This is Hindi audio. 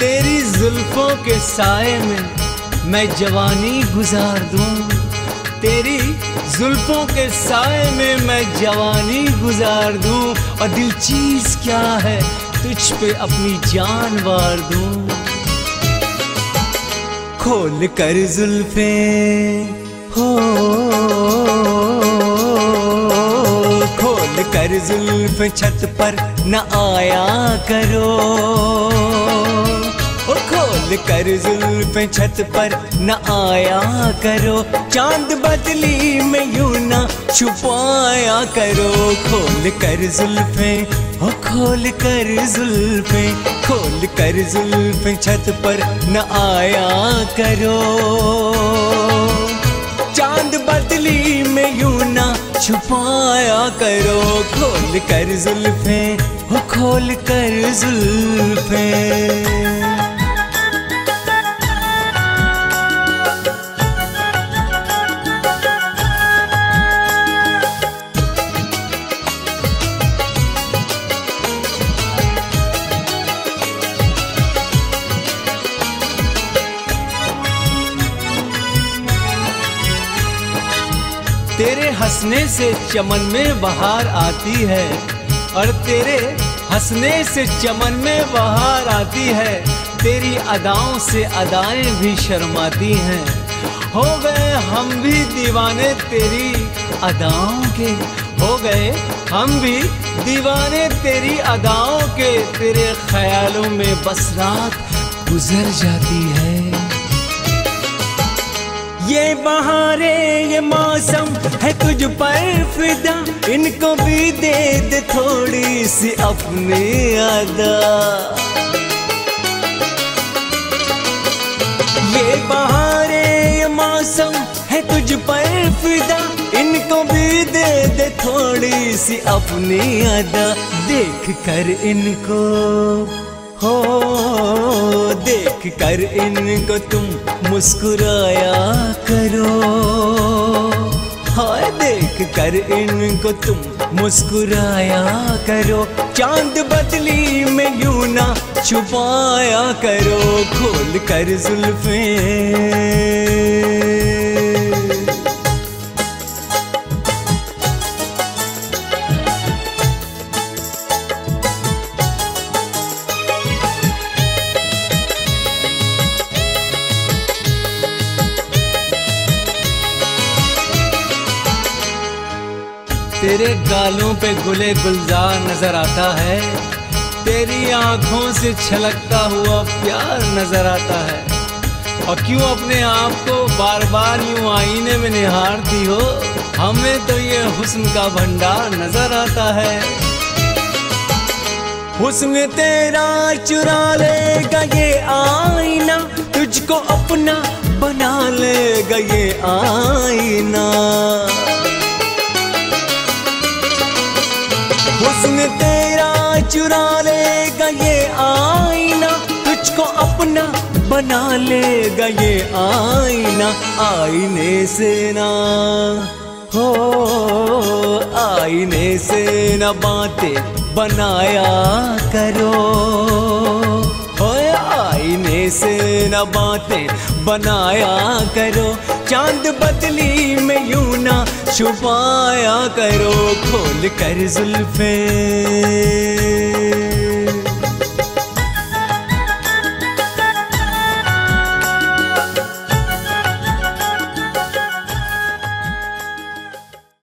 तेरी जुल्फों के साए में मैं जवानी गुजार दूं, तेरी जुल्फों के साए में मैं जवानी गुजार दूं, और दिल चीज क्या है तुझ पे अपनी जान वार दूं। खोल कर जुल्फे हो, खोल कर जुल्फ छत पर न आया करो, ओ खोल कर जुल्फ छत पर न आया करो, चांद बदली में यूं ना छुपाया करो। खोल कर जुल्फे ओ खोल कर जुल्फे, खोल कर जुल्फे छत पर न आया करो, चांद बदली में यूं ना छुपाया करो। खोल कर जुल्फे ओ खोल कर जुल्फे। तेरे हंसने से चमन में बहार आती है, और तेरे हंसने से चमन में बहार आती है, तेरी अदाओं से अदाएं भी शर्माती हैं। हो गए हम भी दीवाने तेरी अदाओं के, हो गए हम भी दीवाने तेरी अदाओं के, तेरे ख्यालों में बस रात गुजर जाती है। ये बहारें ये मौसम है तुझ पर फिदा, इनको भी दे दे थोड़ी सी अपनी अदा। ये बहारें ये मौसम है तुझ पर फिदा, इनको भी दे दे थोड़ी सी अपनी अदा। देख कर इनको हो, देख कर इनको तुम मुस्कुराया करो, हाय देख कर इनको तुम मुस्कुराया करो, चांद बदली में यूं ना छुपाया करो। खोल कर जुल्फे तेरे गालों पे गुले गुलजार नजर आता है, तेरी आंखों से छलकता हुआ प्यार नजर आता है, और क्यों अपने आप को बार बार यूं आईने में निहारती हो, हमें तो ये हुस्न का भंडार नजर आता है। हुस्न तेरा चुरा लेगा ये आईना, तुझको अपना बना लेगा ये आईना। हुस्न तेरा चुरा लेगा ये आईना, तुझको अपना बना लेगा ये आईना। आईने से ना हो, आईने से ना बातें बनाया करो, ओए आईने से ना बातें बनाया करो, चांद बदली में यूं ना छुपाया करो। खोल कर जुल्फे